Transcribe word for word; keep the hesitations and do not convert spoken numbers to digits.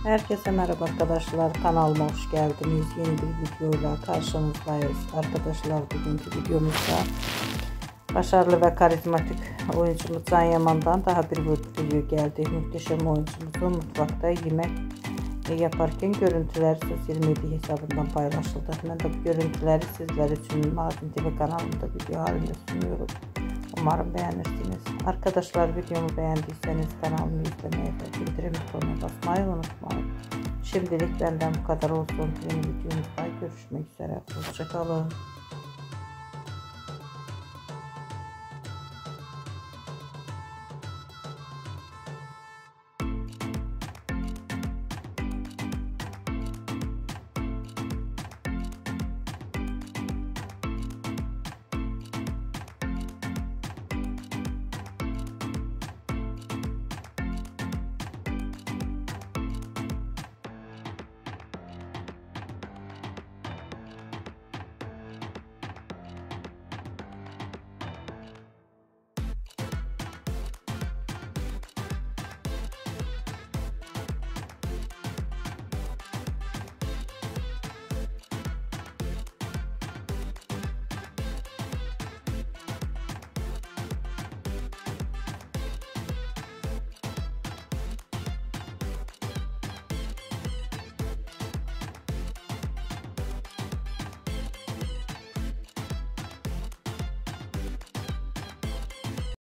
Herkese merhaba arkadaşlar, kanalıma hoş geldiniz. Yeni bir videoyla karşınızdayız arkadaşlar. Bugünkü videomuzda başarılı ve karizmatik oyuncumuz Can Yaman'dan daha bir video geldi. Muhteşem oyuncumuzun mutfakta yemek yaparken görüntüler sosyal medya hesabından paylaşıldı. Ben de bu görüntüleri sizler için Mardin T V kanalında video halinde sunuyorum. Umarım beğenirsiniz. Arkadaşlar, videomu beğendiyseniz kanalımı izlemeyi ve bildirim butonuna basmayı unutmayın. Şimdilik benden bu kadar olsun. Yeni videomuzda görüşmek üzere. Hoşça kalın.